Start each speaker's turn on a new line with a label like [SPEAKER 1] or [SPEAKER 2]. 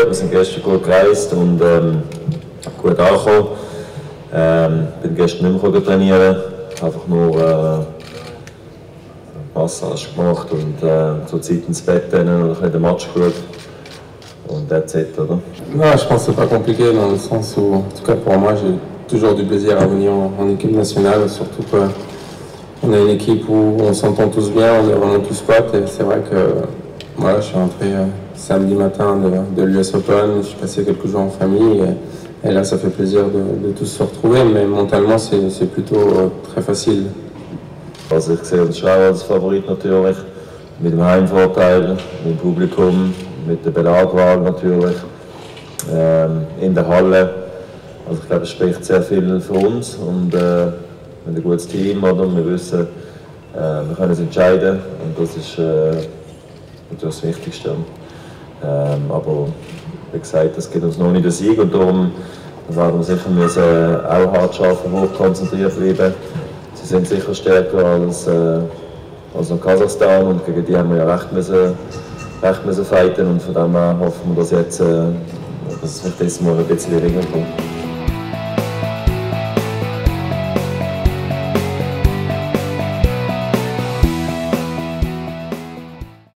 [SPEAKER 1] Wir sind gestern gut gereist und gut angekommen. Bin gestern nicht mehr trainieren, einfach nur Massage gemacht und zur Zeit ins Bett und ein bisschen den Match geschaut. Und that's it, oder?
[SPEAKER 2] Non, je pense que c'est pas compliqué dans le sens où, en tout cas pour moi, j'ai toujours du plaisir à venir en équipe nationale, surtout qu'on a une équipe où on s'entend tous bien, on est vraiment tous potes et c'est vrai que voilà, je suis rentré samedi matin de l'US Open, je suis passé quelques jours en famille et là ça fait plaisir de tous se retrouver, mais mentalement c'est plutôt très facile.
[SPEAKER 1] Also ich sehe uns schon als Favorit natürlich, mit dem Heimvorteil, mit dem Publikum, mit der Belagwahl natürlich, in der Halle. Also ich glaube, es spricht sehr viel für uns und wir haben ein gutes Team, oder? Wir wissen, wir können es entscheiden und das ist natürlich das Wichtigste. Aber wie gesagt, das gibt uns noch nicht den Sieg und darum werden wir sicher müssen auch hart arbeiten, hoch konzentriert bleiben. Sie sind sicher stärker als noch Kasachstan und gegen die haben wir ja recht müssen fighten und von dem her hoffen wir, dass jetzt dass es dieses Mal ein bisschen weniger kommt.